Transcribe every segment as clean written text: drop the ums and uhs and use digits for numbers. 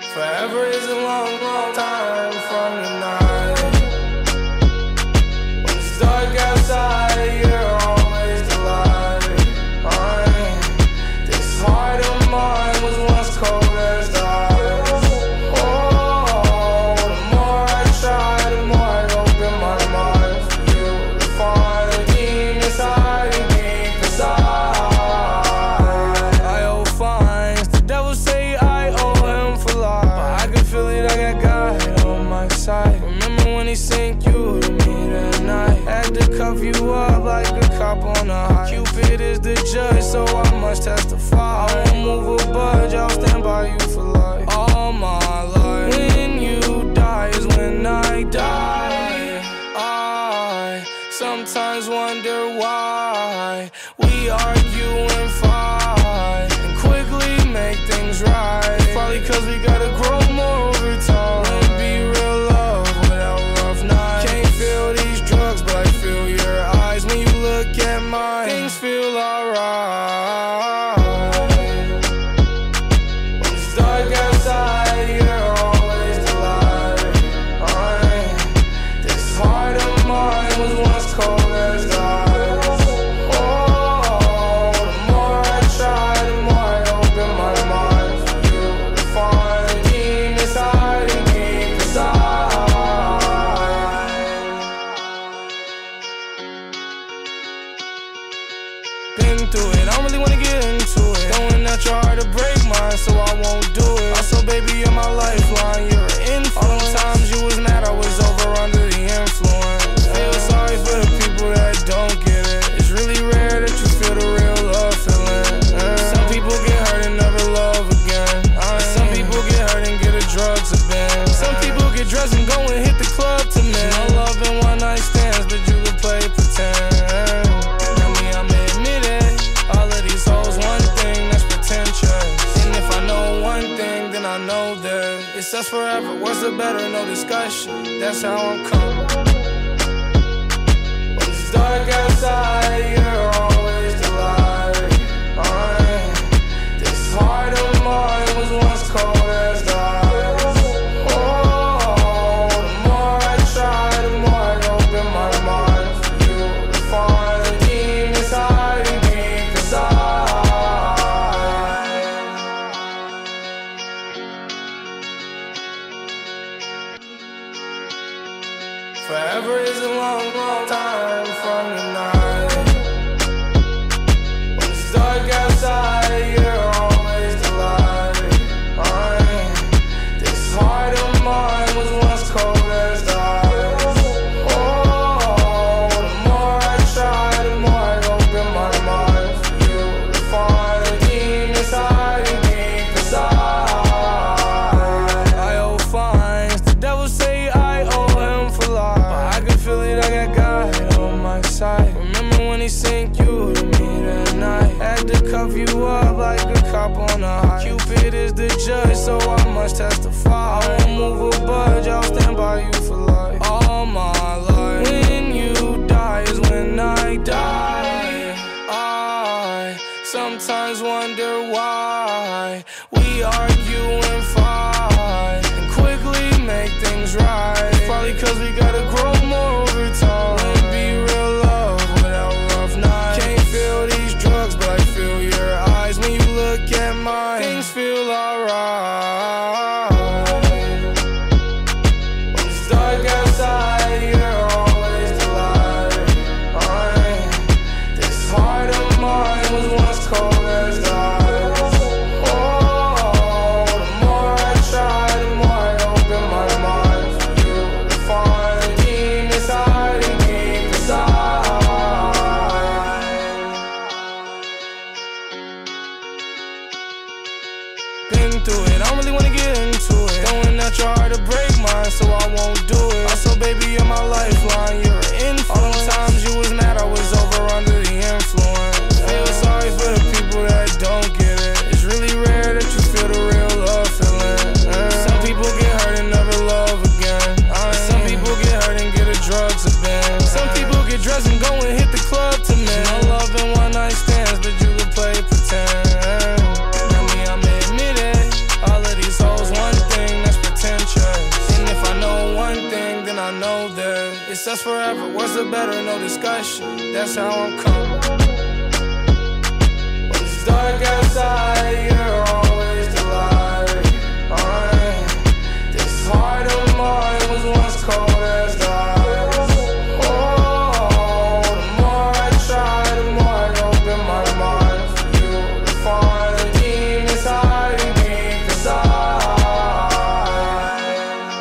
Forever is a long, long time from tonight. When it's dark outside, you're always the light. This heart of mine was once cold as the ice. Oh, the more I try, the more I open my mind for you to find the demons hiding deep inside. I owe fines, the devil say I owe him for life, but I can feel it, I got God on my side. Remember when he sent you to me that night? Had to cuff you up like a cop on a high. Cupid is the judge, so I must testify. I won't move a budge, I'll stand by you for life. All my life. When you die is when I die. I sometimes wonder why we argue and fight and quickly make things right. Probably cause we gotta grow more over time. Wouldn't be real love without rough nights. Can't feel these drugs, but I feel your eyes when you look at mine. Things feel alright. When it's dark outside, you're always the light. This heart of mine was once cold as the ice. Oh, the more I try, the more I open my mind for you to find the demons hiding deep inside. Been through it, I don't really wanna get into it. Throwing out your heart to break mine, so I won't do it. Also, baby, you're my lifeline, you're an influence. All them times you was mad, I was over under the influence. Feel sorry for the people that don't get it. It's really rare that you feel the real love feeling. Some people get hurt and never love again. Some people get hurt and get a drugs a bin. Some people get dressed and go and hit the club to men. No love and one night stands, but you can play pretend. I'm admit it. All of these hoes, one thing that's pretentious. And if I know one thing, then I know that it's us forever. Worse or better, no discussion. That's how I'm coming. When it's dark outside, you're always the light. This heart of mine was once cold as the ice. Oh, the more I try, the more I open my mind for you to find the demons hiding deep inside. Forever is a long, long time from tonight. When it's dark outside, you're always the light. This heart of mine was once cold as the ice. Oh, the more I try, the more I open my mind for you to find the demons hiding deep inside. I owe fines, the devil say I owe him for life, but I can feel it, I got God on my side. Remember when he sent you to me that night? Had to cuff you up like a cop on a high. Cupid is the judge, so I must testify. I won't move a budge, I'll stand by you for life. All my life. When you die is when I die. I sometimes wonder why we argue and fight and quickly make things right. Probably cause we gotta grow more over time. Wouldn't be real love without rough nights. Can't feel these drugs, but I feel your eyes when you look at mine. Things feel alright. When it's dark outside, you're always the light. This heart of mine was once cold as the ice. Oh, the more I try, the more I open my mind for you to find the demons hiding deep inside. Been through it, I don't really wanna get into it. Throwing out your heart to break mine, so I won't do it. Also, baby, you're my lifeline, you're an influence. All them times you was mad, I was over under the influence. Feel sorry for the people that don't get it. It's really rare that you feel the real love feeling. Some people get hurt and never love again. Some people get hurt and get a drugs a bin. Some people get dressed and go and hit the club to men. No love and one night stands, but you can play pretend. I'm admit it. All of these hoes, one thing us forever, what's the better? No discussion, that's how I'm coming. When it's dark outside, you're always the light. This heart of mine was once cold as the ice. Oh, the more I try, the more I open my mind for you to find the demons hiding deep inside.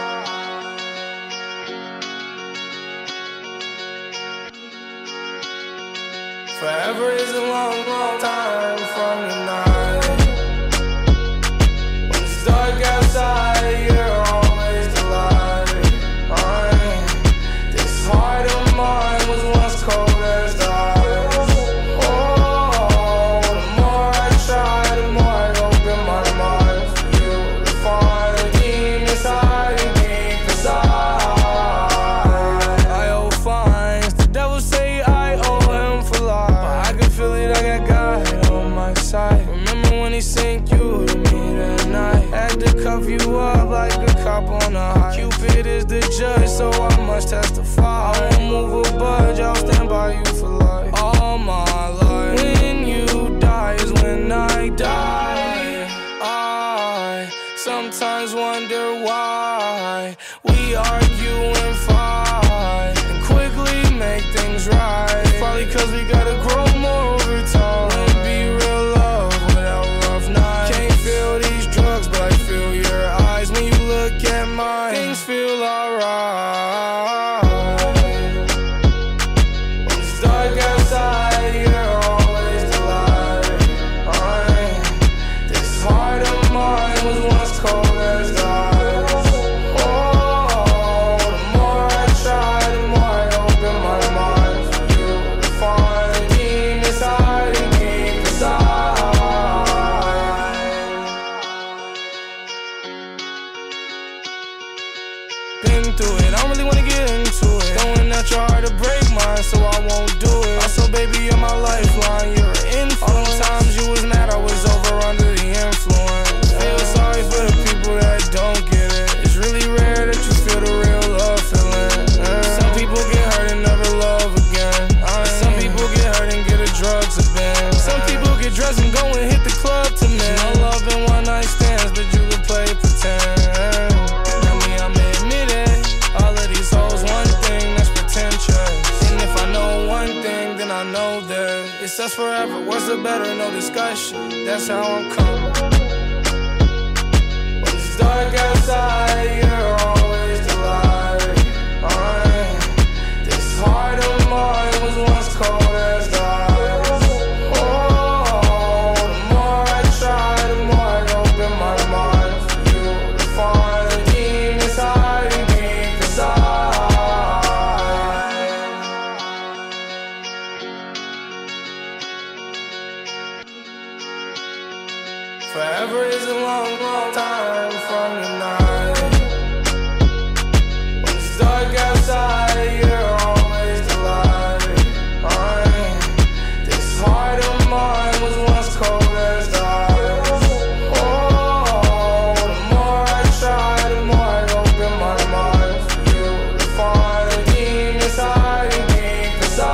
Forever is a long, long time from tonight. When it's dark outside, you're always the light. This heart of mine was once cold as the ice. Oh, the more I try, the more I open my mind for you to find the demons hiding deep inside. I owe fines, the devil say I owe him for life, but I can feel it, I got God on my side. Remember when he sent you to me that night? Had to cuff you up like a cop on a high. Cupid is the judge, so I must testify. I won't move a budge, I'll stand by you for life. All my life. When you die is when I die. I sometimes wonder why we argue and fight and quickly make things right. Probably cause we gotta grow more over time. Wouldn't be real love without rough nights. Can't feel these drugs, but I feel your eyes when you look at mine. Things feel alright. When it's dark outside, you're always the light. This heart of mine was once cold as the ice. Oh, the more I try, the more I open my mind for you to find the demons hiding deep inside. Been through it, I don't really wanna get into it. Throwing out your heart to break mine, so I won't do it. Also, baby, you're my lifeline, you're an influence. All those times you was mad, I was over under the influence. Feel sorry for the people that don't get it. It's really rare that you feel the real love feeling. Some people get hurt and never love again. Some people get hurt and get a drugs a bend. Some people get dressed and go and hit the club to men. No love and one night stands, but you can play pretend. I mean, I'm admit it. All of these hoes, one thing that's pretentious. And if I know one thing, then I know that it's us forever, what's the better? No discussion, that's how I'm coming. When it's dark outside, you're always the light. This heart of mine was once cold as the ice. Oh, the more I try, the more I open my mind for you to find the demons hiding deep inside. Forever is a long, long time from tonight. When it's dark outside, you're always the light. This heart of mine was once cold as the ice. Oh, the more I try, the more I open my mind for you to find the demons hiding deep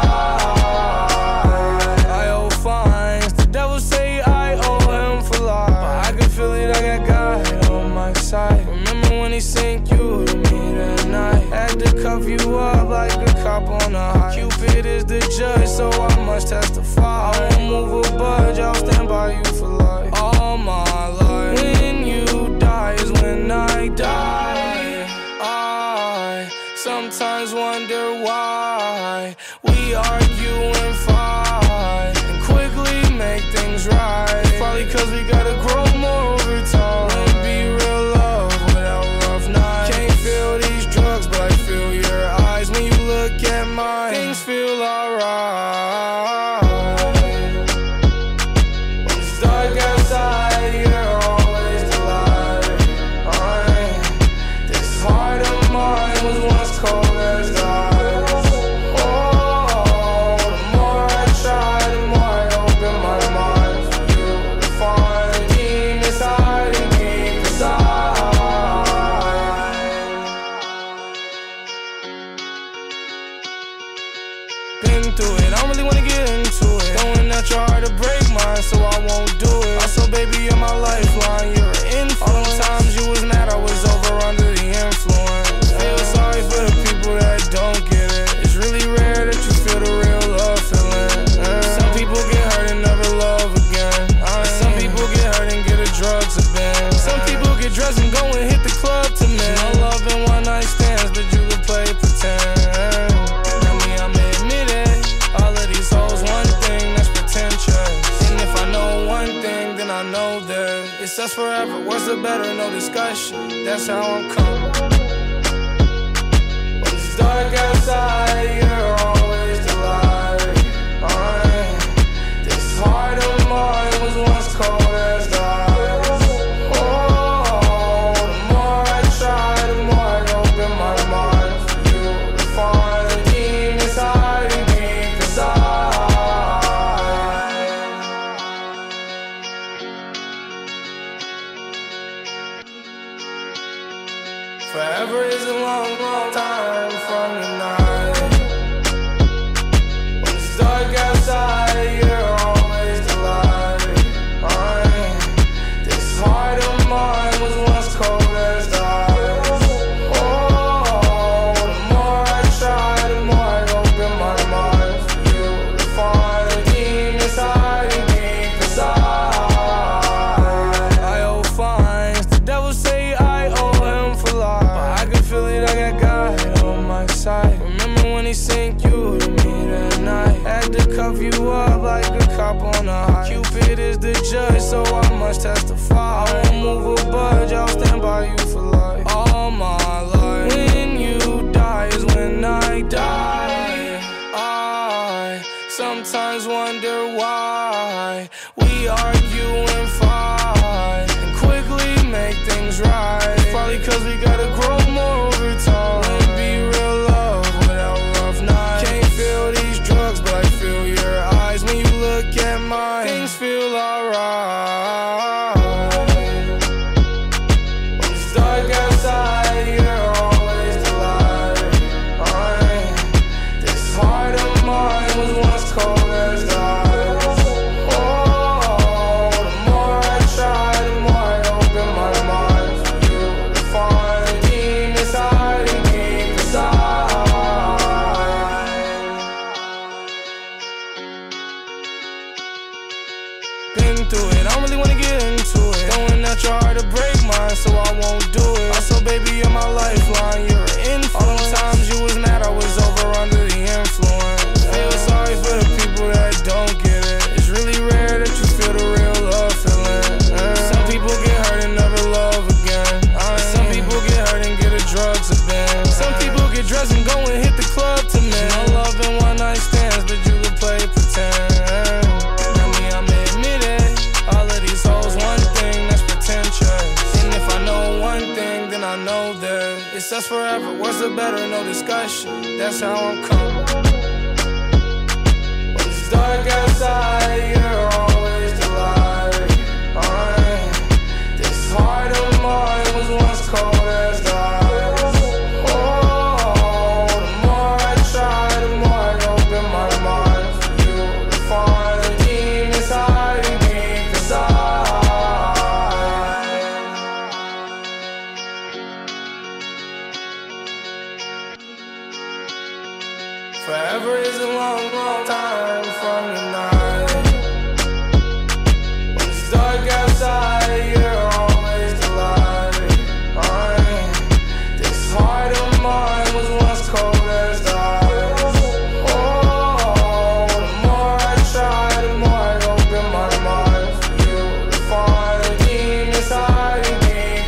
inside. I owe fines, the devil say I owe him for life, but I can feel it, I got God on my side. Remember when he sent you to me that night? Had to cuff you up like a cop on a high. Cupid is the judge, so I must testify. I won't move a budge, I'll stand by you for life. All my life. When you die is when I die. I sometimes wonder why we argue and fight and quickly make things right. Probably cause we gotta grow more over time. Wouldn't be real love without rough nights. Can't feel these drugs, but I feel your eyes when you look at mine. Things feel alright. When it's dark forever. What's the better? No discussion. That's how I'm coming. When it's dark outside, you're always the light. This heart of mine was once cold as the ice. Oh, the more I try, the more I open my mind for you to find the demons hiding deep inside. Forever is a long, long time from tonight. When it's dark outside, you're always the light. This heart of mine was once cold as the ice. Oh, the more I try, the more I open my mind for you to find the demons hiding deep inside. I owe fines, the devil say I owe him for life, but I can feel it, I got God on my side. Remember when he sent you to me that night? Had to cuff you up like a cop on a high. Cupid is the judge, so I must testify. I won't move a budge, I'll stand by you for life. All my life. When you die is when I die. I sometimes wonder why we argue and fight and quickly make things right. Probably cause we gotta grow more over time. Won't be real love without rough nights. Can't feel these drugs, but I feel your eyes. When you look at mine, things feel alright. When it's dark outside, you're always the light. This heart of mine was once cold as the ice. Oh, the more I try, the more I open my mind for you to find the demons hiding deep inside. Been through it, I don't really wanna get into it. Throwing at your heart to break mine, so I won't do it. Also, baby, you're my lifeline, you're an influence. All the times you was mad, I was over under the influence. Feel sorry for the people that don't get it. It's really rare that you feel the real love feeling. Some people get hurt and never love again. Some people get hurt and get a drugs a bin. Some people get dressed and go and hit the club to men. No love and one night stands, but you can play pretend. Now me, I'm admit it. All of these hoes, one thing that's pretentious. And if I know one thing, then I know that it's us forever. What's the better? No discussion. That's how I'm coming. When it's dark outside, you're always the light. This heart of mine was once cold as the ice. Oh, the more I try, the more I open my mind for you to find the demons hiding deep inside. Forever is a long, long time from tonight. When it's dark outside, you're always the light. This heart of mine was once cold as the ice. Oh, the more I try, the more I open my mind for you to find the demons hiding deep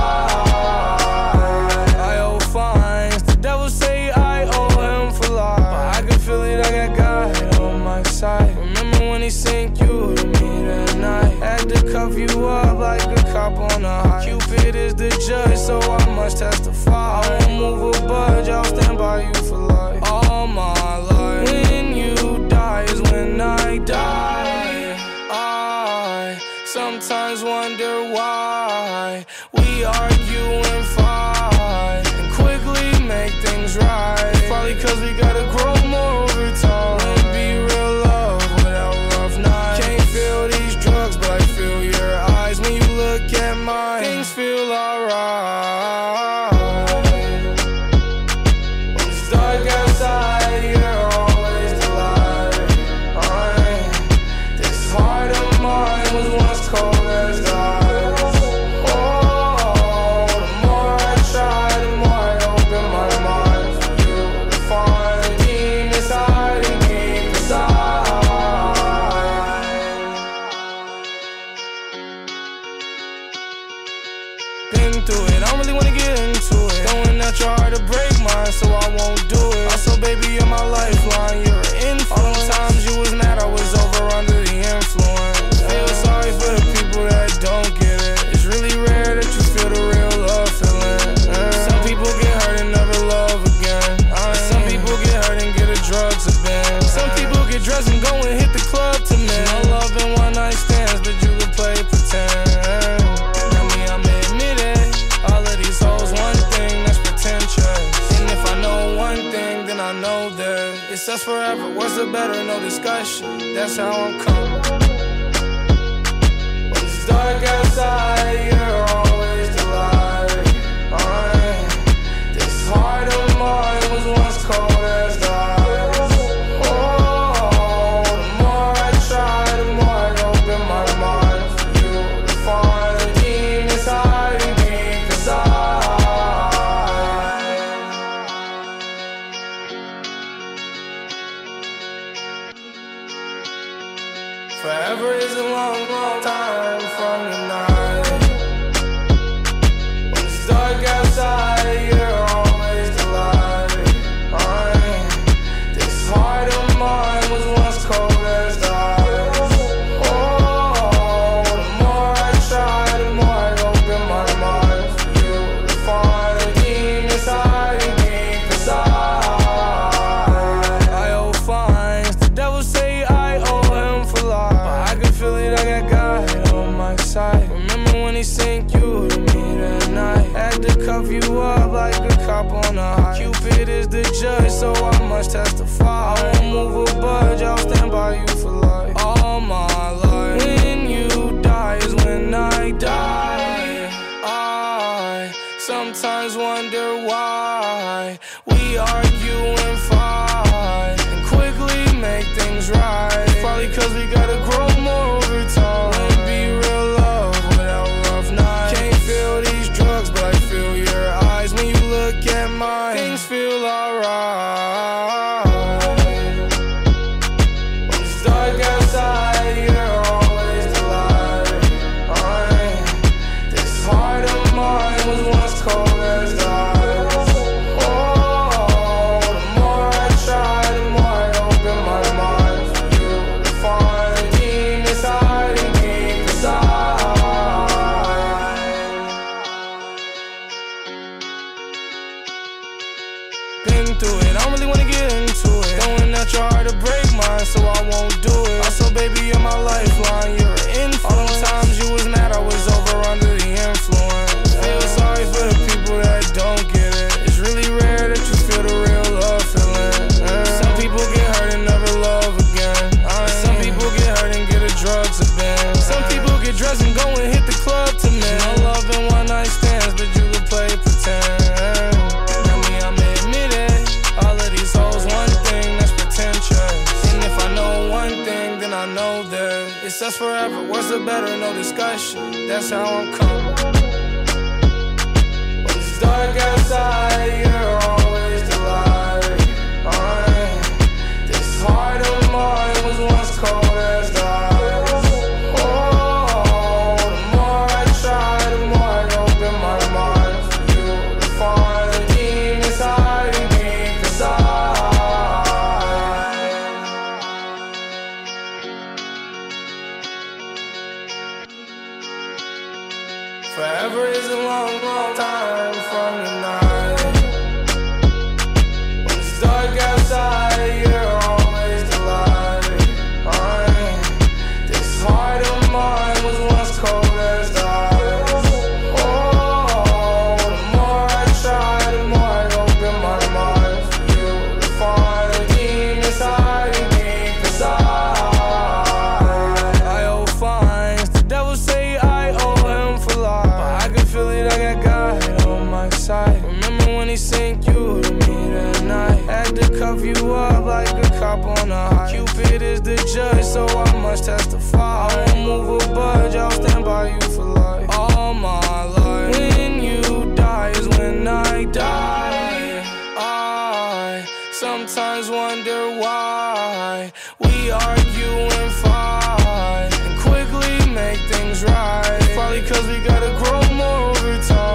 inside. I owe fines, the devil say I owe him for life, but I can feel it, I got God on my side. Remember when he sent you to me that night? Had to cuff you up like a cop on a high. Cupid is the judge, so I must testify. I won't move a budge, I'll stand by you for life. All my life. When you die is when I die. I sometimes wonder why we argue and fight and quickly make things right. Probably cause we gotta grow more over time. Won't be real love without rough nights. Can't feel these drugs, but I feel your eyes. When you look at mine, things feel alright. When it's dark outside, you're always the light. This heart of mine was once cold as the ice. Oh, the more I try, the more I open my mind for you to find the demons hiding deep inside. Been through it, I don't really wanna get into it. Throwing out your heart to break mine, so I won't do it. Also, baby, you're my lifeline, you're an influence. All those times you was mad, I was over under the influence. Feel sorry for the people that don't get it. It's really rare that you feel the real love feeling. Some people get hurt and never love again. Some people get hurt and get a drugs a bend. Some people get dressed and go and hit the club to men. No love and one night stands, but you can play pretend. Now me, I'm admit it. All of these hoes, one thing that's pretentious. And if I know one thing, then I know that it's us forever. What's the better? No discussion. That's how I'm coming. When it's dark outside, you're always the light. This heart of mine was once cold as the ice. Oh, the more I try, the more I open my mind for you to find the demons hiding deep inside. Forever is a long, long time from the night. When it's dark outside, you're always the light. This heart of mine was once cold as the ice. Oh, the more I try, the more I open my mind for you to find the demons hiding deep inside. I owe fines, the devil say I owe him for life, but I can feel it, I got God on my side. Remember when he sent you to me that night? Had to cuff you up like a cop on a high. Cupid is the judge, so I must testify. I won't move a budge, I'll stand by you for life. All my life. When you die is when I die. I sometimes wonder why we argue and fight and quickly make things right. Probably cause we gotta grow more over time. Wouldn't be real love without rough nights. Can't feel these drugs, but I feel your eyes when you look at mine. Things feel alright. When it's dark outside, you're always the light. This heart of mine was once cold as the ice. Oh, the more I try, the more I open my mind for you to find the demons hiding deep inside. Been through it, I don't really wanna get into it. Throwing out your heart to break mine, so I won't do it. Also, baby, you're my lifeline, you're an influence. All those times you was mad, I was over under the influence. Feel sorry for the people that don't get it. It's really rare that you feel the real love feeling. Some people get hurt and never love again. Some people get hurt and get a drugs a bend. Some people get dressed and go and hit the club to men. No love and one night stands, but you can play pretend. Now me, I'm admit it. All of these hoes, one thing that's pretentious. And if I know one thing, then I know that it's us forever. What's the better? No discussion. That's how I'm coming. When it's dark outside, you're always the light. This heart of mine was once cold as the ice. Oh, the more I try, the more I open my mind for you to find the demons hiding deep inside. Forever is a long, long time from the night. When it's dark outside, you're always the light. This heart of mine was once cold as the ice. Oh, the more I try, the more I open my mind for you to find the demons hiding deep inside. I owe fines, the devil say I owe him for life, but I can feel it, I got God on my side. Remember when he sent you to me that night? Had to cuff you up like a cop on a high. Cupid is the judge, so I must testify. I won't move a budge, I'll stand by you for life. All my life. When you die is when I die. I sometimes wonder why we argue and fight and quickly make things right. Probably cause we gotta grow more over time.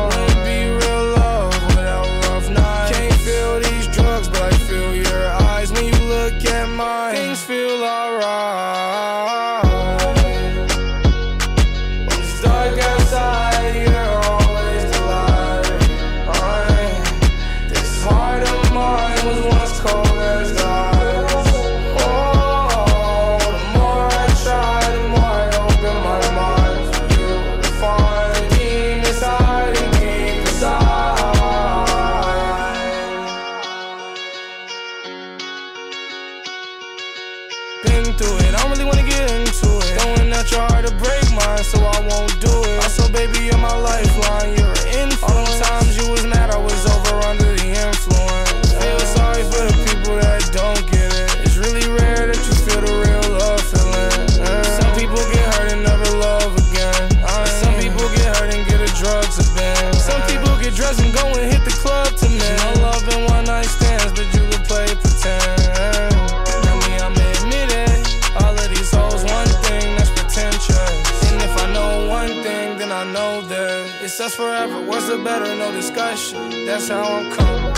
drugs have been. Some people get dressed and go and hit the club to men. No love and one night stands, but you can play pretend. I mean, I'm admitted, all of these hoes one thing that's pretentious. And if I know one thing, then I know that it's us forever. What's the better? No discussion. That's how I'm coming.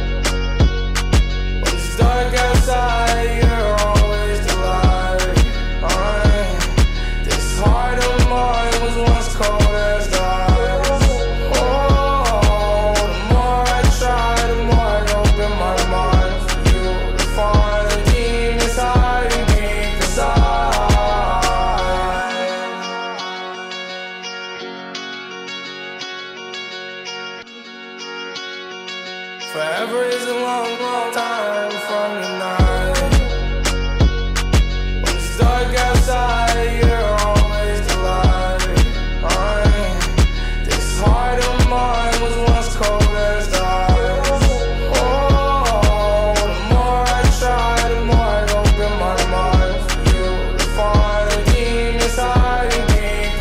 When it's dark outside, you're always the light. This heart of mine was once cold as the ice. Oh, the more I try, the more I open my mind for you to find the demons hiding deep inside. Forever is a long, long time from the night. When it's dark outside, you're always the light. This heart of mine was once cold as the ice. Oh, the more I try, the more I open my mind for you to find the demons hiding deep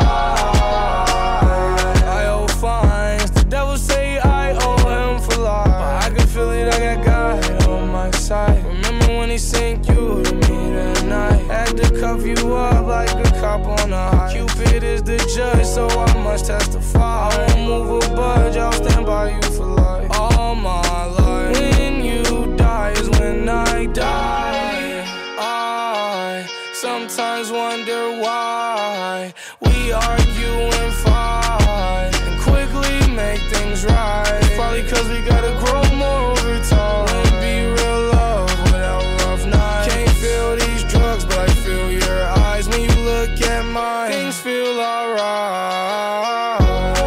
inside. I owe fines, the devil say I owe him for life, but I can feel it, I got God on my side. Remember when he sent you to me that night? Had to cuff you up like a cop on a high. Cupid is the judge, so I must testify. I won't move a budge, I'll stand by you for life. All my life. When you die is when I die. I sometimes wonder why we argue and fight and quickly make things right. Probably cause we gotta grow more over time. Wouldn't be real love without rough nights. Can't feel these drugs, but I feel your eyes when you look at mine. Things feel alright.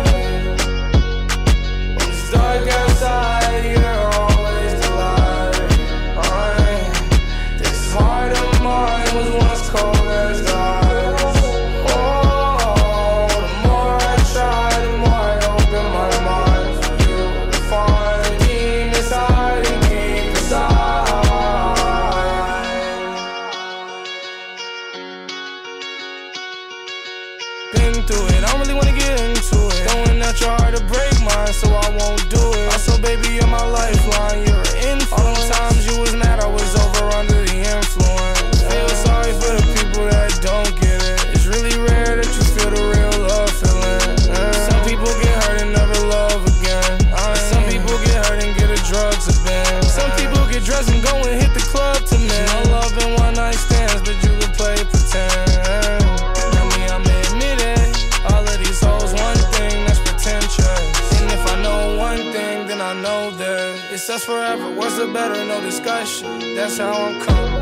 When it's dark outside, you're always the light. This heart of mine was once cold as the ice. Oh, the more I try, the more I open my mind for you to find the demons hiding deep inside. Been through it, I don't really wanna get into it. Throwing out your heart to break mine, so I won't do it. Also, baby, you're my lifeline, you're an influence. All those times you was mad, I was over under the influence. Feel sorry for the people that don't get it. It's really rare that you feel the real love feeling. Some people get hurt and never love again. Some people get hurt and get the drugs have been. Some people get dressed and go and hit the club to men. No love and one night stands, but you can play pretend. I mean, I'm admitted, all of these hoes one thing that's pretentious. And if I know one thing, then I know that it's us forever. What's the better? No discussion. That's how I'm coming.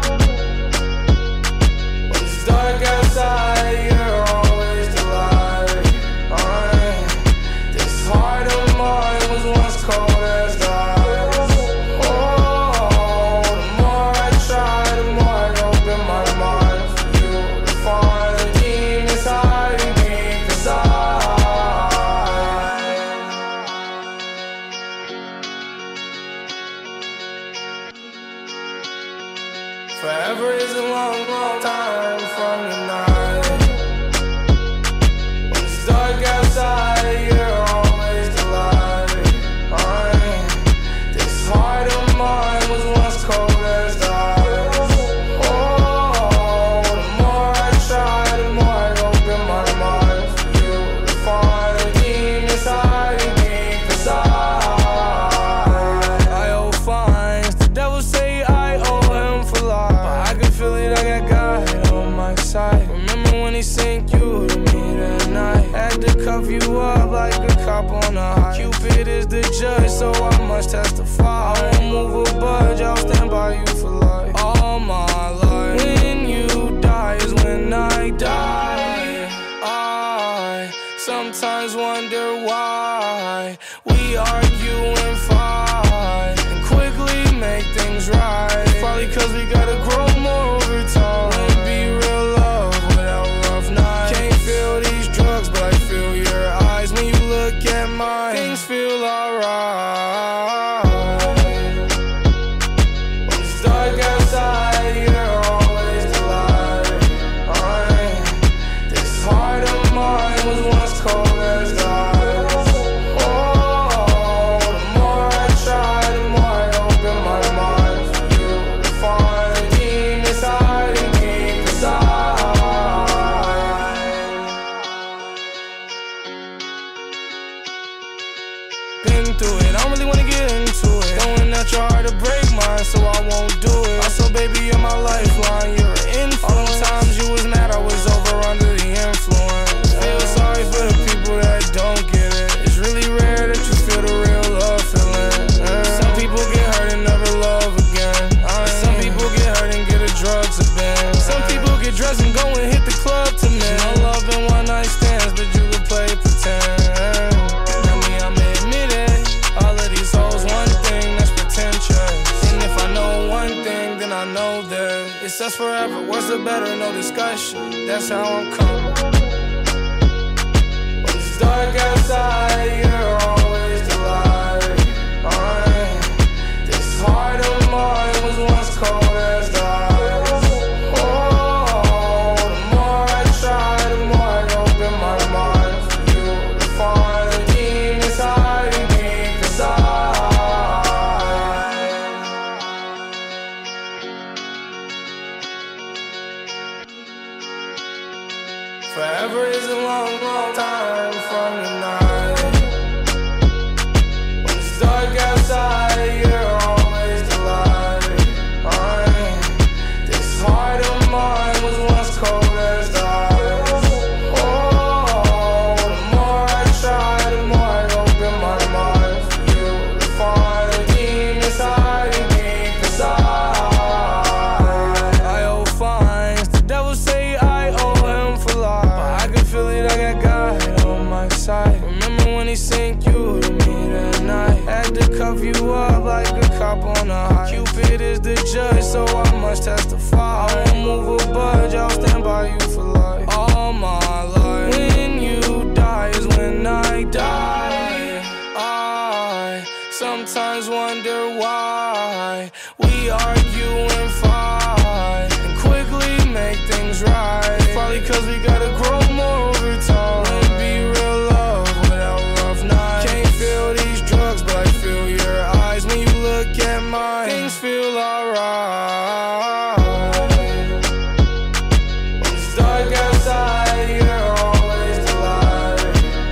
When it's dark outside, you're always the light. This heart of mine was once cold as the ice. Oh, the more I try, the more I open my mind for you to find the demons hiding deep inside. Forever is a long, long time from the night. When it's dark outside, you're always the light. This heart of mine was once cold as the ice. Oh, the more I try, the more I open my mind for you to find the demons hiding deep inside. I owe fines, the devil say I owe him for life, but I can feel it, I got God on my side. Remember when he sent you to me that night? Had to cuff you up like a cop on a high. Cupid is the judge, so I must testify. I won't move a budge, I'll stand by you for life. All my life. When you die is when I die. I sometimes wonder why we argue and fight and quickly make things right. Probably cause we gotta grow more over time. Wouldn't be real love without rough nights. Can't feel these drugs, but I feel your eyes when you look at mine. Things feel alright. When it's dark outside, you're always the light. This heart of mine was once cold as the ice. Been through it, I don't really wanna get into it. Throwing at your heart to break mine, so I won't do it. Also, baby, you're my lifeline, you're an influence. All them times you was mad, I was over under the influence. Feel sorry for the people that don't get it. It's really rare that you feel the real love feeling. Some people get hurt and never love again. Some people get hurt and get a drugs a bin. Some people get dressed and go and hit the club to men. No love and one night stands, but you can play pretend. Now me, I'm admit it. All of these hoes, one thing that's pretentious. And if I know one thing, then I know that it's us forever. What's the better? No discussion. That's how I'm coming. When it's dark outside, you're always the light. This heart of mine was once cold as the ice. Oh, the more I try, the more I open my mind for you to find the demons hiding deep inside. Forever is a long, long time from tonight. When it's dark outside, you're always the light. This heart of mine was once cold as the ice. Oh, the more I try, the more I open my mind for you to find the demons hiding deep inside. I owe fines, the devil say I owe him for life, but I can feel it, I got God on my side. Remember when he sent you to me that night? Had to cuff you up like a cop on a high. Cupid is the judge, so I must testify. I won't move a budge, I'll stand by you for life. All my life. When you die is when I die. I sometimes wonder why we argue and fight and quickly make things right. Probably cause we gotta grow more over time. Wouldn't be real love without rough nights. Can't feel these drugs, but I feel your eyes. When you look at mine, things feel alright. When it's dark outside, you're always the light.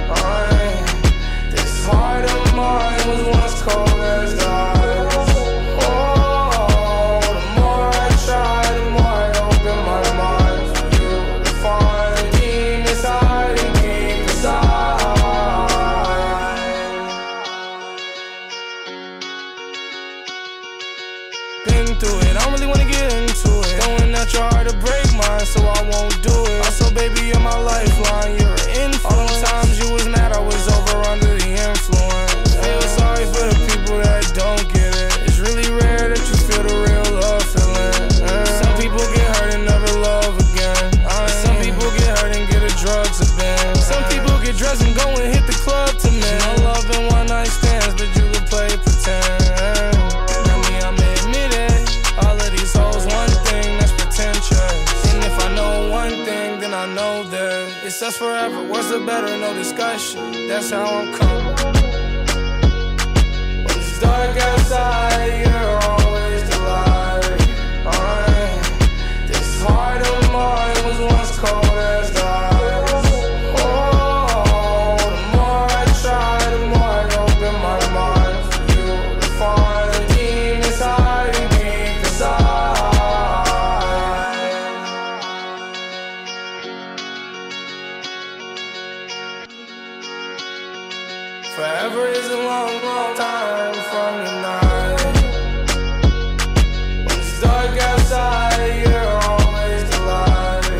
This heart of mine was once cold as the ice. Oh, the more I try, the more I open my mind for you to find the demons hiding deep inside. Been through it, I don't really wanna get into it. Throwing at your heart to break mine, so I won't do it. Also, baby, you're my lifeline, you're an influence. All them times you was mad, I was over under the influence. Feel sorry for the people that don't get it. It's really rare that you feel the real love feeling. Some people get hurt and never love again. Some people get hurt and get a drugs a bin. Some people get dressed and go and hit the club to men. No love and one night stands, but you can play pretend. Now me, I'm admit it. All of these hoes, one thing that's pretentious. And if I know one thing, then I know that it's us forever. What's the better? No discussion. That's how I'm coming. When it's dark outside, you're always the light. This heart of mine was once cold as the ice. Oh, the more I try, the more I open my mind for you to find the demons hiding deep inside. Forever is a long, long time from tonight. When it's dark outside, you're always the light.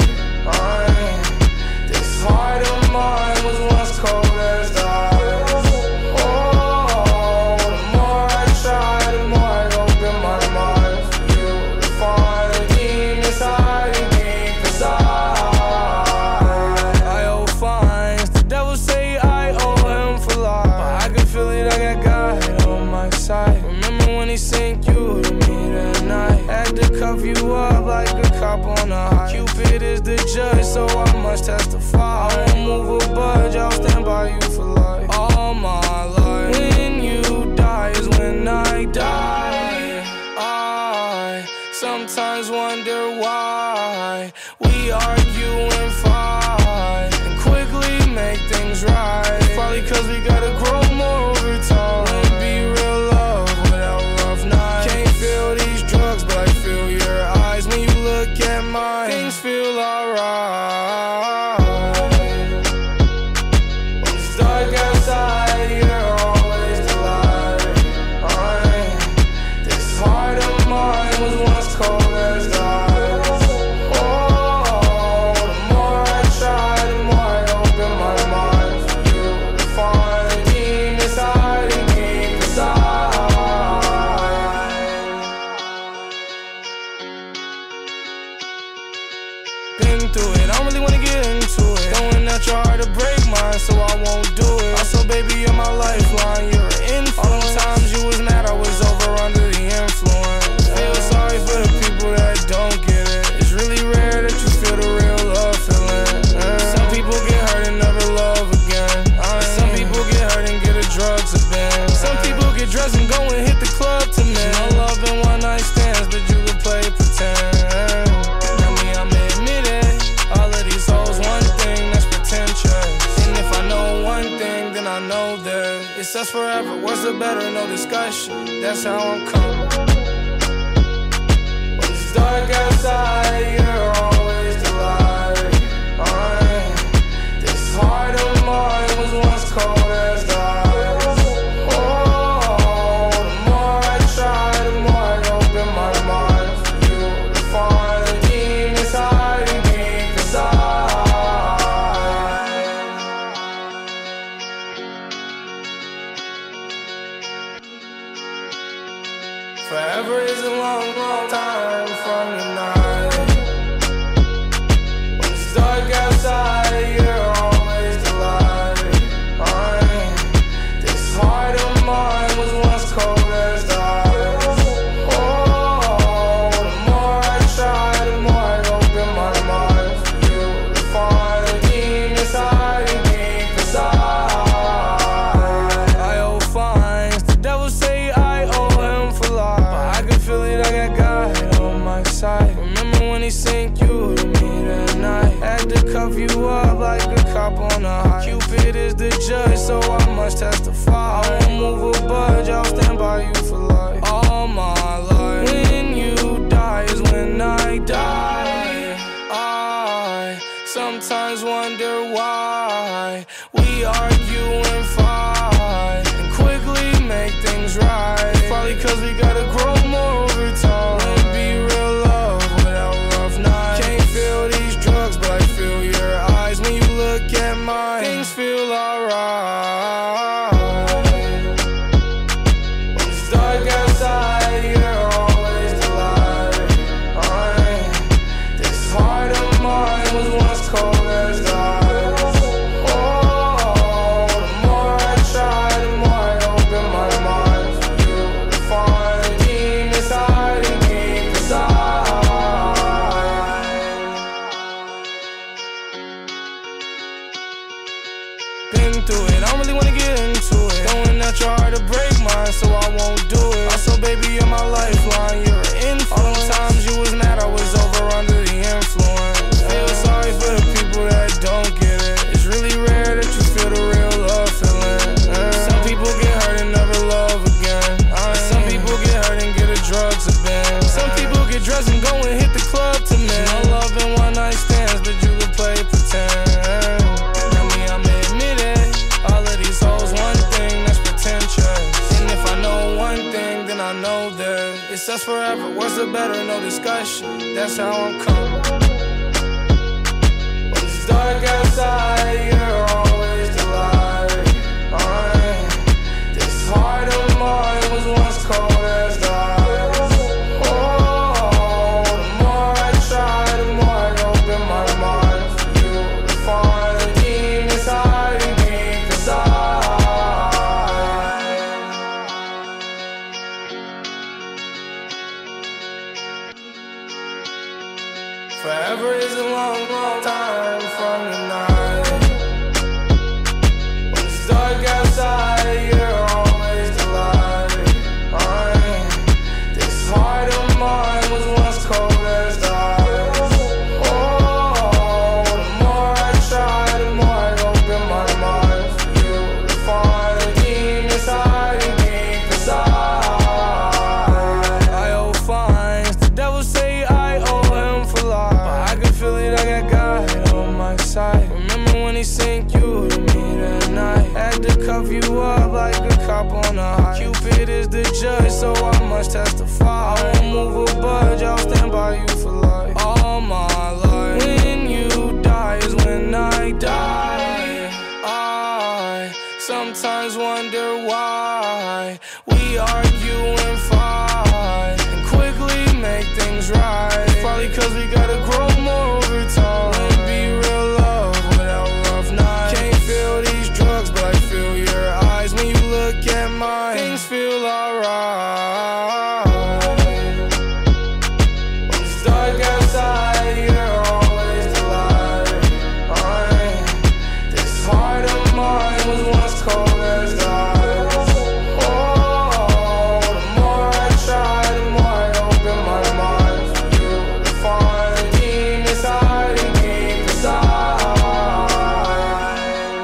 This heart of mine was once cold as the ice. Oh, the more I try, the more I open my mind for you to find the demons hiding deep inside. I owe fines, the devil say I owe him for life, but I can feel it, I got God on my side. Remember when he sent you to me that night? Had to cuff you up like a cop on a high. Cupid is the judge, so I must testify. I won't move a budge, I'll stand by you for life. All my life. When you die is when I die. I sometimes wonder why we argue and fight and quickly make things right. Probably cause we gotta grow more over time. it's dark outside, you're always the light. This heart of mine was once cold as the ice. Oh, the more I try, the more I open my mind for you to find the demons hiding deep inside. Been through it, I don't really wanna get into it. Throwing out your heart to break mine, so I won't do it. Also, baby, you're my lifeline, you're an influence. All those times you was mad, I was over under the influence. Feel sorry for the people that don't get it. It's really rare that you feel the real love feeling. Some people get hurt and never love again. Some people get hurt and get a drugs a bin. Some people get dressed and go and hit the club to men. No love and one night stands, but you can play pretend. I know that it's us forever, worse or better, no discussion. That's how I'm coming. When it's dark outside, you're always the light. This heart of mine was once cold as the ice. Oh, the more I try, the more I open my mind for you to find the demons hiding deep inside. Forever is a long, long time from tonight. When it's dark outside, you're always the light. This heart of mine was once cold as the ice. Oh, the more I try, the more I open my mind for you to find the demons hiding deep inside. I owe fines, the devil say I owe him for life. Feel it, I got God on my side. Remember when he sent you to me that night? Had to cuff you up like a cop on a high. Cupid is the judge, so I must testify. I won't move a budge, I'll stand by you for life. All my life. When you die is when I die. I sometimes wonder why we argue and fight and quickly make things right. Probably cause we gotta grow more over time. Wouldn't be real love without rough nights. Can't feel these drugs, but I feel your eyes when you look at mine. Things feel alright. When it's dark outside, you're always the light. This heart of mine was once cold as the ice. Oh, the more I try, the more I open my mind for you to find the demons hiding deep inside. Been through it, I don't really wanna get into it. Throwing out your heart to break mine, so I won't do it. Also, baby, you're my lifeline, you're an influence. All those times you was mad, I was over under the influence. Feel sorry for the people that don't get it. It's really rare that you feel the real love feeling. Some people get hurt and never love again. Some people get hurt and get a drugs a bin. Some people get dressed and go and hit the club to men. No love and one night stands, but you can play pretend. I'm admit it. All of these hoes, one thing that's pretentious. And if I know one thing, then I know that it's us forever, worse or better, no discussion. That's how I'm coming. When it's dark outside, you're always the light. This heart of mine was once cold as the ice. Oh, the more I try, the more I open my mind for you to find the demons hiding deep inside. Forever is a long, long time from tonight. to cuff you up like a cop on a high. Cupid is the judge, so I must testify. I won't move or budge, I'll stand by you for life. All my life. When you die is when I die. I sometimes wonder why we argue and fight and quickly make things right. Probably cause we gotta grow more over time. Wouldn't be real love without rough nights. Can't feel these drugs, but I feel your eyes when you look at mine. Things feel alright. When it's dark outside, you're always the light. This heart of mine was once cold as ice. Oh, the more I try, the more I open my mind for you to find the demons hiding deep inside.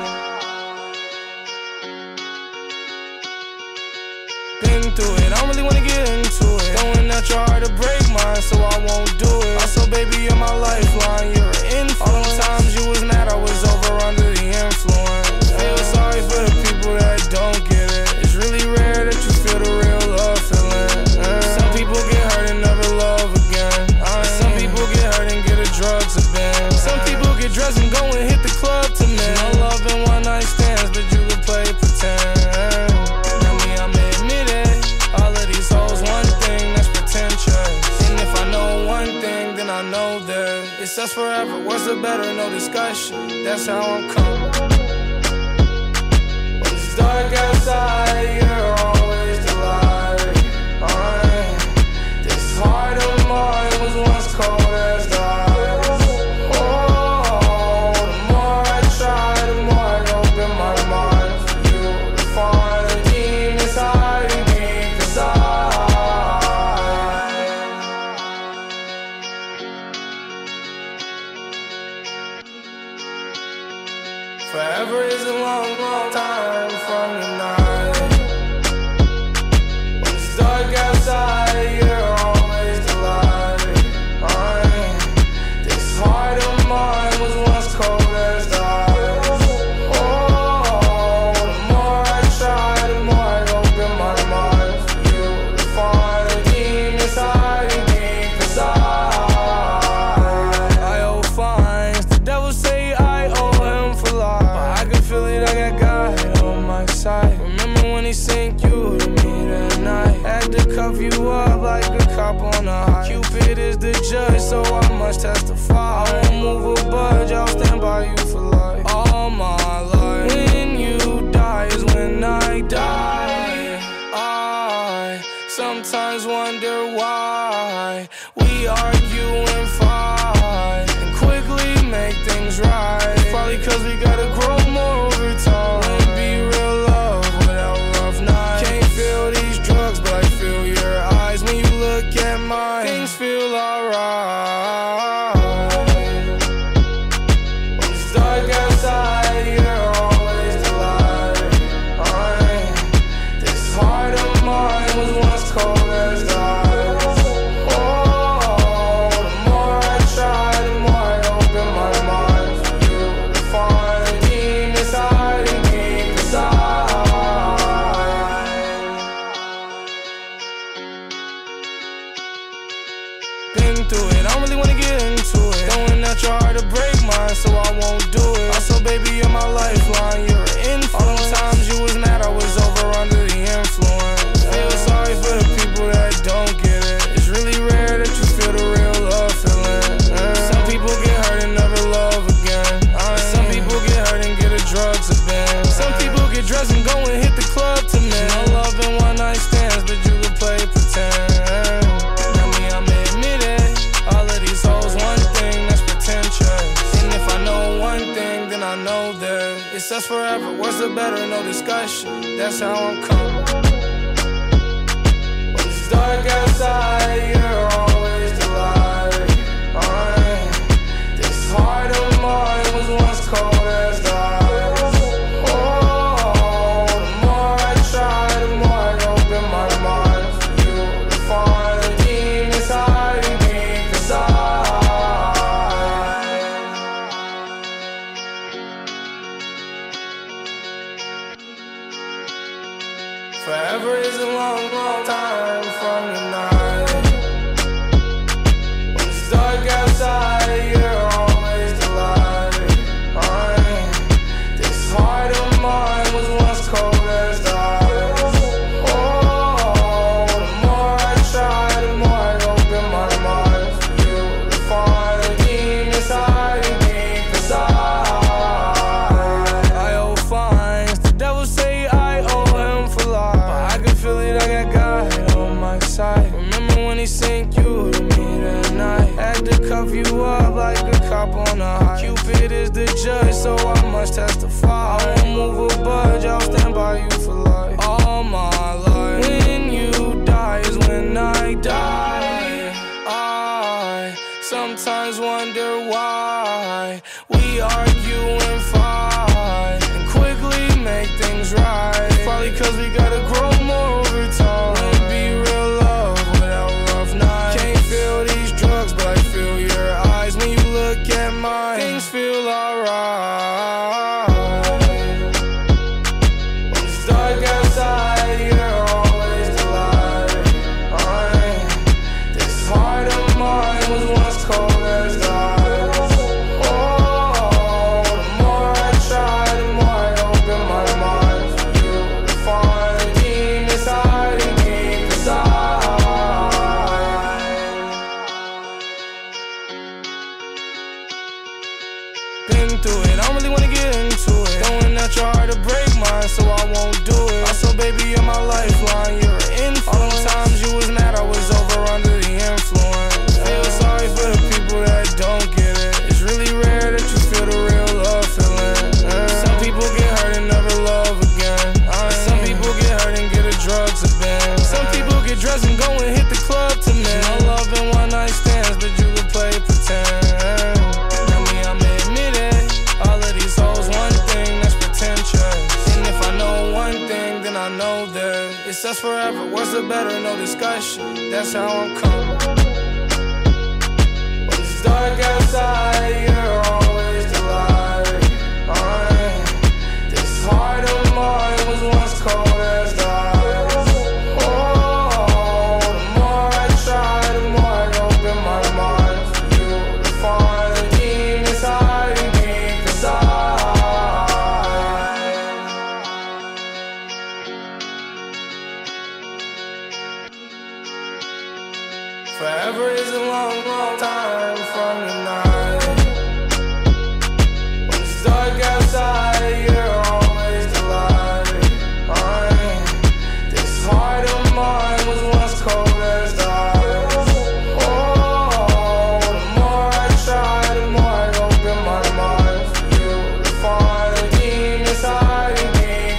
Been through it, I don't really wanna get into it. Throwing at your heart to break mine, so I won't do it. Also, baby, you're my lifeline, you're an influence. All the times you was mad, I was over under the influence. Feel sorry for the people that don't get it. It's really rare that you feel the real love feeling. Some people get hurt and never love again. Some people get hurt and get a drugs a bin. Some people get dressed and go and hit the club to men. No love and one night stands, but you can play pretend. Now me, I'm admit it. All of these hoes, one thing that's pretentious. And if I know one thing, then I know that it's us forever. What's the better? No discussion. That's how I'm coming. When it's dark outside, you're always the light. This heart of mine was once cold as ice. Oh, the more I try, the more I open my mind for you to find the demons hiding deep inside. Forever is a long, long time from tonight. When it's dark outside, you're always the light. This heart of mine was once cold as ice. Oh, the more I try, the more I open my mind for you to find the demons hiding deep inside. I owe fines, the devil say I owe him for life, but I can feel it, I got God on my side. Remember when he sent you to me that night? Had to cuff you up like a cop on a high. Cupid is the judge, so I must testify. I won't move or budge, I'll stand by you for life. All my life. When you die is when I die. I sometimes wonder why we argue and fight and quickly make things right. Probably cause we gotta grow more over time. Wouldn't be real love without rough nights. Can't feel these drugs, but I feel your eyes when you look at mine. Things feel alright. When it's dark outside, you're always the light. This heart of mine was once cold as ice. Oh, the more I try, the more I open my mind for you to find the demons hiding deep inside. Been through it, I don't really wanna get into it. Throwing at your heart to break mine, so I won't do it. Also, baby, you're my lifeline, you're an influence. All the times you was mad, I was over under the influence. Feel sorry for the people that don't get it. It's really rare that you feel the real love feeling. Some people get hurt and never love again. Some people get hurt and get a drugs a bin. Some people get dressed and go and hit the club to men. No love and one night stands, but you can play pretend. Now me, I'm admit it. All of these hoes, one thing that's pretentious. And if I know one thing, then I know that it's us forever. What's the better? No discussion. That's how I'm coming. When it's dark outside, you're always the light. This heart of mine was once cold as ice. Oh, the more I try, the more I open my mind for you to find the demons hiding deep inside. Forever is a long, long time from tonight. When it's dark outside, you're always the light. This heart of mine was once cold as the ice. Oh, the more I try, the more I open my mind for you to find the demons hiding deep inside. I owe fines, the devil say I owe him for life, but I can feel it, I got God on my side. Remember when he sent you to me that night? Had to cuff you up like a cop on a high. Cupid is the judge, so I must testify. I won't move a budge, I'll stand by you for life. All my life. When you die is when I die. I sometimes wonder why we argue and fight and quickly make things right. Probably cause we gotta grow more over time. Wouldn't be real love without rough nights. Can't feel these drugs, but I feel your eyes when you look at mine. Things feel alright. When it's dark outside, you're always the light. This heart of mine was once cold as the ice. Oh, the more I try, the more I open my mind for you to find the demons hiding deep inside. Been through it, I don't really wanna get into it. Throwing at your heart to break mine, so I won't do it. Also, baby, you're my lifeline, you're an influence. All them times you was mad, I was over under the influence. Feel sorry for the people that don't get it. It's really rare that you feel the real love feeling. Some people get hurt and never love again. Some people get hurt and get a drugs a bin. Some people get dressed and go and hit the club to men. No love and one night stands, but you can play pretend. I'm admit it. All of these hoes, one thing that's pretentious. And if I know one thing, then I know that it's us forever. Worse or better, no discussion. That's how I'm coming. When it's dark outside, you're always the light. This heart of mine was once cold as the ice. Oh, the more I try, the more I open my mind for you to find the demons hiding deep inside. Forever is a long, long time from tonight. When it's dark outside, you're always the light. This heart of mine was once cold as the ice. Oh, the more I try, the more I open my mind for you to find the demons hiding deep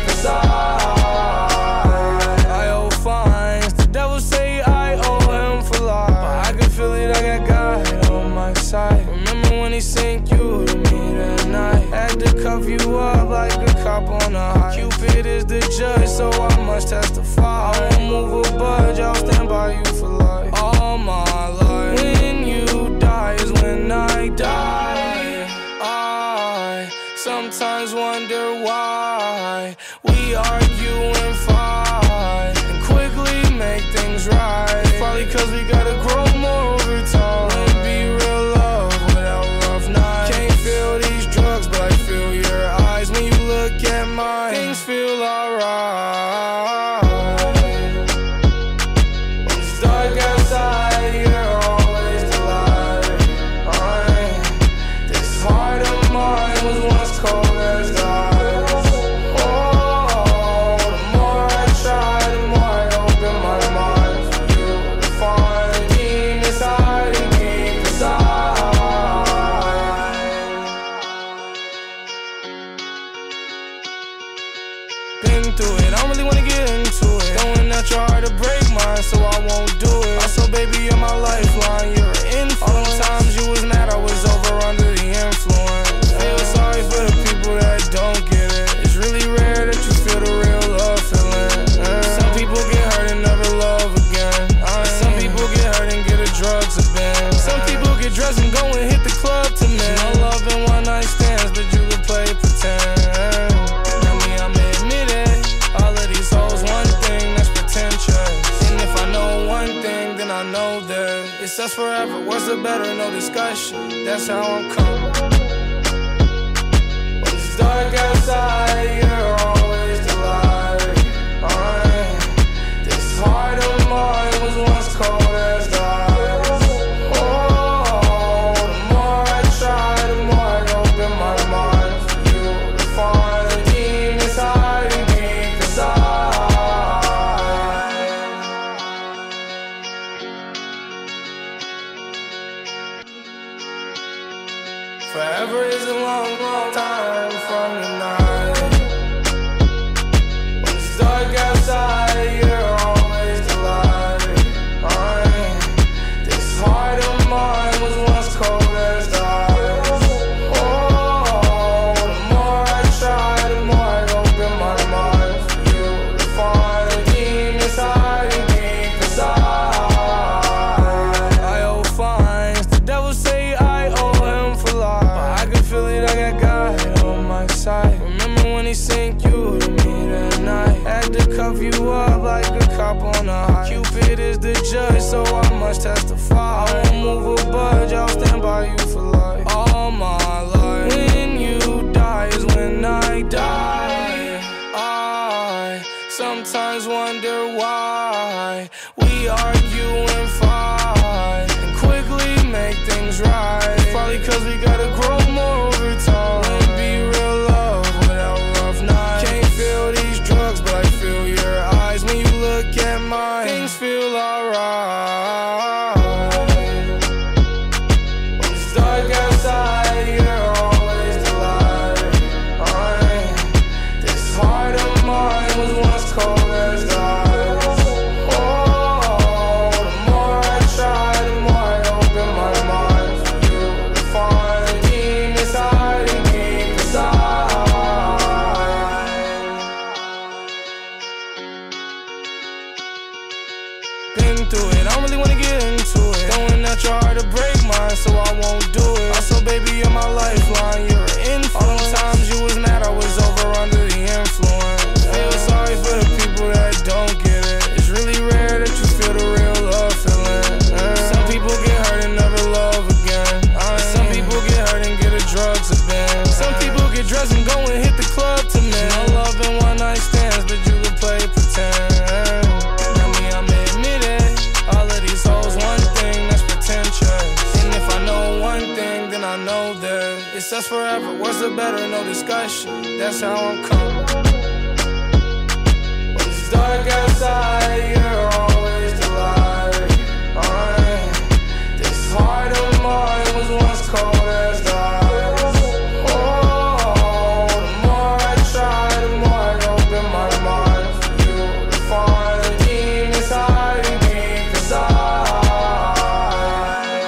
inside. I owe fines, the devil say I owe him for life, but I can feel it, I got God on my side. Remember when he sent you to me that night? Had to cuff you up like a cop on a high. Cupid is the judge, so I must testify. I won't move a budge, I'll stand by you for life. All my life. When you die is when I die. I sometimes wonder why we argue and fight and quickly make things right. Probably cause we gotta grow more over time. Wouldn't be real love without rough nights. Can't feel these drugs, but I feel your eyes when you look at mine. Things feel alright. When it's dark outside, you're always the light. This heart of mine was once cold as the ice. Oh, the more I try, the more I open my mind for you to find the demons hiding deep inside. Been through it, I don't really wanna get into it. Throwing at your heart to break mine, so I won't do it. Also, baby, you're my lifeline, you're an influence. All them times you was mad, I was over under the influence. Feel sorry for the people that don't get it. It's really rare that you feel the real love feeling. Some people get hurt and never love again. Some people get hurt and get a drugs a bin. Some people get dressed and go and hit the club to men. No love and one night stands, but you can play pretend. I'm admit it. All of these hoes, one thing It's us forever, worse or better, no discussion. That's how I'm coming. When it's dark outside, you're always the light. This heart of mine was once cold as the ice. Oh, the more I try, the more I open my mind for you to find the demons hiding deep inside. Forever is a long, long time from the night. When it's dark outside, you're always the light. This heart of mine was once cold as the ice. Oh, the more I try, the more I open my mind for you to find the demons hiding deep inside. I owe fines, the devil say I owe him for life, but I can feel it, I got God on my side. Remember when he sent you to me that night? Had to cuff you up like a cop on a high. Cupid is the judge, so I must testify. I won't move a budge, I'll stand by you for life. All my life. When you die is when I die. I sometimes wonder why we argue and fight and quickly make things right. Probably cause we gotta grow more over time. Wouldn't be real love without rough nights. Can't feel these drugs, but I feel your eyes when you look at mine. Things feel alright. When it's dark outside, you're always the light. This heart of mine was once cold as the ice. Oh, the more I try, the more I open my mind for you to find the demons hiding deep inside. Been through it, I don't really wanna get into it. Throwing out your heart to break mine, so I won't do it. Also, baby, you're my lifeline, you're an influence. All those times you was mad, I was over under the influence. Feel sorry for the people that don't get it. It's really rare that you feel the real love feeling. Some people get hurt and never love again. Some people get hurt and get a drugs a bend. Some people get dressed and go and hit the club to men. No love and one night stands, but you can play pretend. I mean, I'm admit it. All of these hoes, one thing that's pretentious. And if I know one thing, then I know that it's us forever, worse or better, no discussion. That's how I'm coming. When it's dark outside, you're always the light. This heart of mine was once cold as the ice. Oh, the more I try, the more I open my mind for you to find the demons hiding deep inside.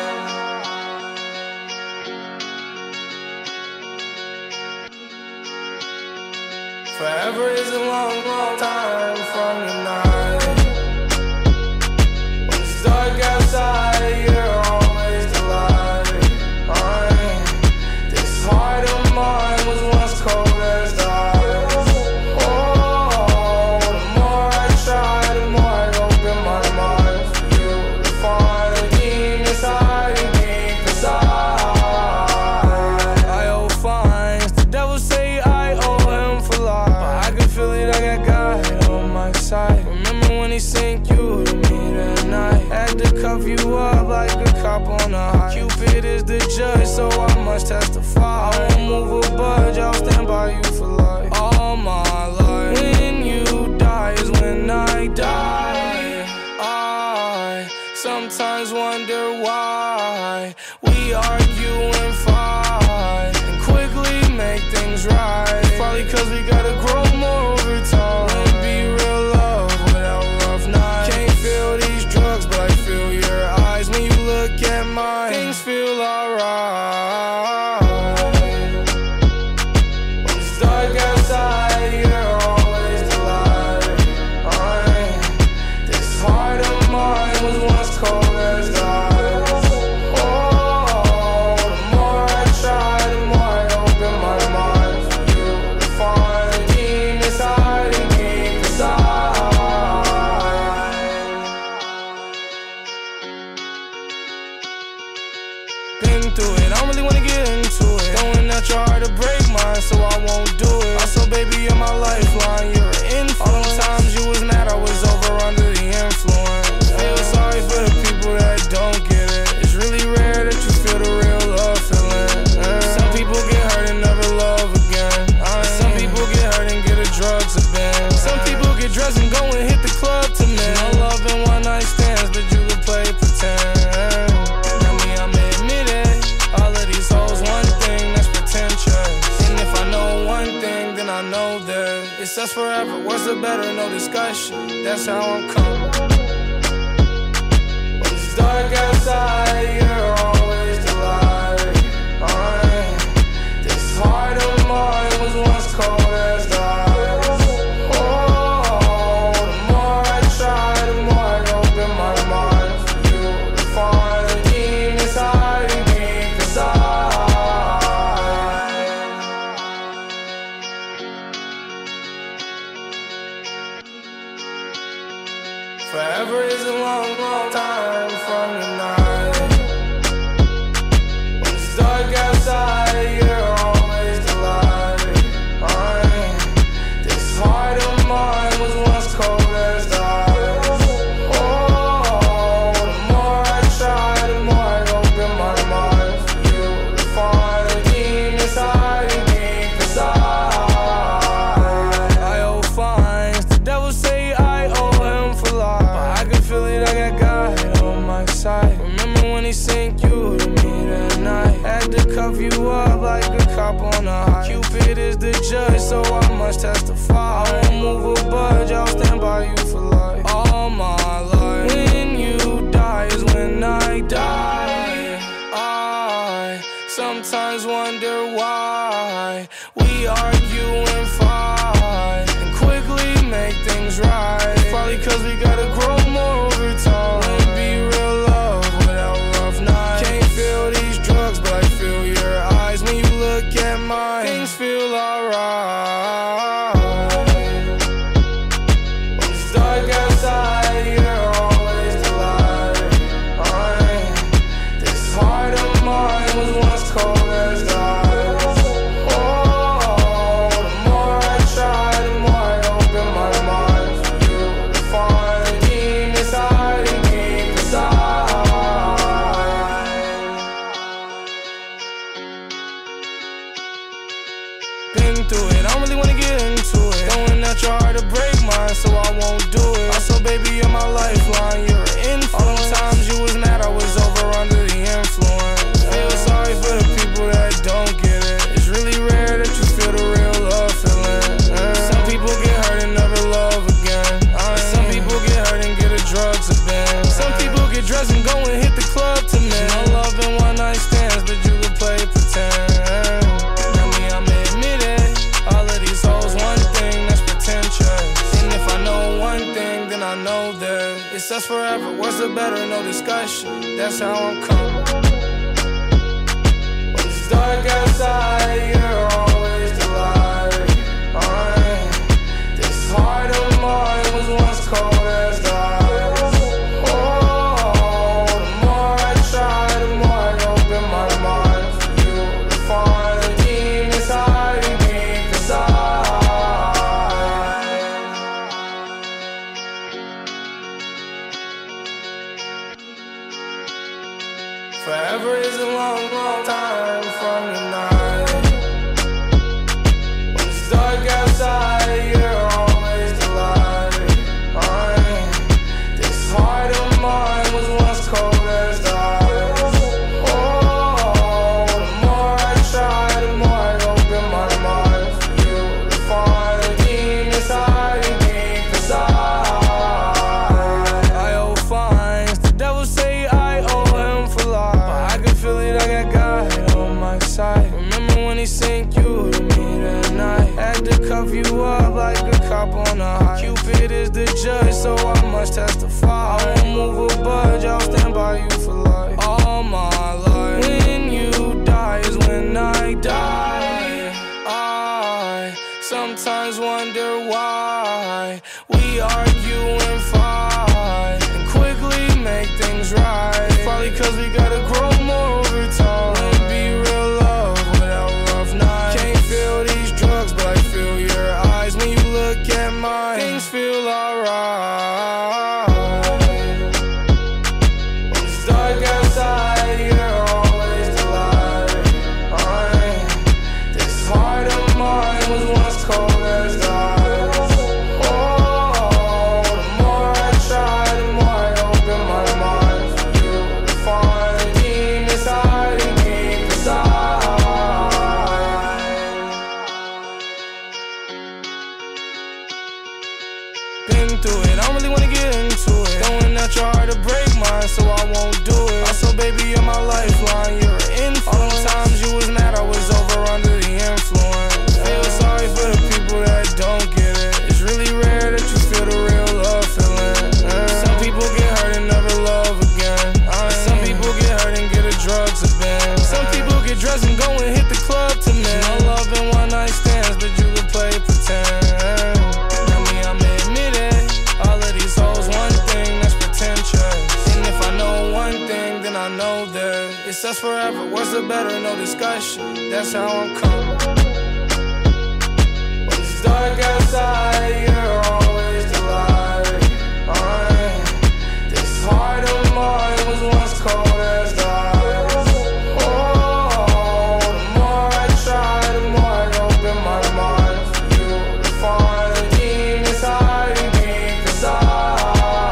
Forever is a long, long time from the night. When it's dark outside, you're always the light. This heart of mine was once cold as the ice. Oh, the more I try, the more I open my mind for you to find the demons hiding deep inside. I owe fines, the devil say I owe him for life, but I can feel it, I got God on my side. Remember when he sent you to me that night? Had to cuff you up like a cop on a high. Cupid is the judge, so I must testify. I won't move a budge, I'll stand by you for life. All my life. When you die is when I die. I sometimes wonder why we argue and fight and quickly make things right. Probably cause we gotta grow more over time. Wouldn't be real love without rough nights. Can't feel these drugs, but I feel your eyes when you look at mine. Things feel alright. When it's dark the better? No discussion. That's how I'm coming. When it's dark outside, you're always the light. This heart of mine was once cold as the ice. Oh, the more I try, the more I open my mind for you to find the demons hiding deep inside. Forever is a long, long time from tonight. When it's dark outside, you're always the light. This heart of mine was once cold as the ice. Oh, the more I try, the more I open my mind for you to find the demons hiding deep inside. I owe fines, the devil say I owe him for life, but I can feel it, I got God on my side. Remember when he sent you to me that night? Had to cuff you up like a cop on a high. Cupid is the judge, so I must testify. I won't move a budge, I'll stand by you for life. All my life. When you die is when I die. I sometimes wonder why we argue and fight and quickly make things right. Probably cause we gotta grow more over time. Wouldn't be real love without rough nights. Can't feel these drugs, but I feel your eyes when you look at mine. Things feel alright. When it's dark outside, you're always the light. This heart of mine was once cold as the ice. Oh, the more I try, the more I open my mind for you to find the demons hiding deep inside. Been through it, I don't really wanna get into it. Throwing at your heart to break mine, so I won't do it. Also, baby, you're my lifeline, you're an influence. All the times you was mad, I was over under the influence. Feel sorry for the people that don't get it. It's really rare that you feel the real love feeling. Some people get hurt and never love again. Some people get hurt and get a drugs a bin. Some people get dressed and go and hit the club to men. No love and one night stands, but you can play pretend. Now me, I'm admit it. All of these hoes, one thing that's pretentious. And if I know one thing, then I know that it's us forever. What's the better? No discussion. That's how I'm coming. When it's dark outside, you're always the light. This heart of mine was once cold as the ice. Oh, the more I try, the more I open my mind for you to find the demons hiding deep inside. Forever is a long, long time from tonight. When it's dark outside, you're always the light. This heart of mine was once cold as the ice. Oh, the more I try, the more I open my mind for you to find the demons hiding deep inside. I owe fines, the devil say I owe him for life, but I can feel it, I got God on my side. Remember when he sent you to me that night? Had to cuff you up like a cop on a high. Cupid is the judge, so I must testify. I won't move a budge, I'll stand by you for life. All my life. When you die is when I die. I sometimes wonder why we argue and fight and quickly make things right. Probably cause we gotta grow more over time. Wouldn't be real love without rough nights. Can't feel these drugs, but I feel your eyes when you look at mine. Things feel alright. When it's dark outside, you're always the light. This heart of mine was once cold as the ice. Oh, the more I try, the more I open my mind for you to find the demons hiding deep inside. Been through it, I don't really wanna get into it. Throwing out your heart to break mine, so I won't do it. Also, baby, you're my lifeline, you're an influence. All those times you was mad, I was over under the influence. Feel sorry for the people that don't get it. It's really rare that you feel the real love feeling. Some people get hurt and never love again. Some people get hurt and get a drugs a bend. Some people get dressed and go and hit the club to men. No love and one night stands, but you can play pretend. Now me, I'm admitted, all of these hoes one thing that's pretentious. And if I know one thing, then I know that it's us forever. What's the better? No discussion. That's how I'm coming. When it's dark outside, you're always the light. This heart of mine was once cold as the ice. Oh, the more I try, the more I open my mind for you to find the demons hiding deep inside.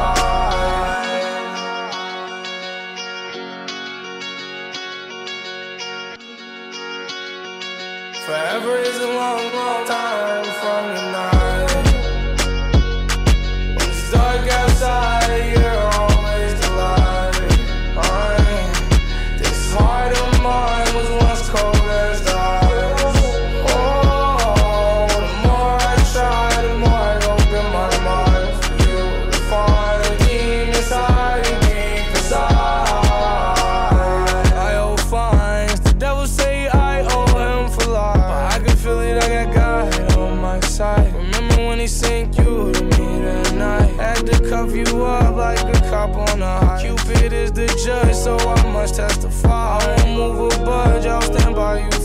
Forever is a long, long time from tonight. When it's dark outside, you're always the light. This heart of mine was once cold as the ice. Oh, the more I try, the more I open my mind for you to find the demons hiding deep inside. I owe fines, the devil say I owe him for life, but I can feel it, I got God on my side. Remember when he sent you to me that night? Had to cuff you up like a cop on a high. Cupid is the judge, so I must testify. I won't move a budge, I'll stand by you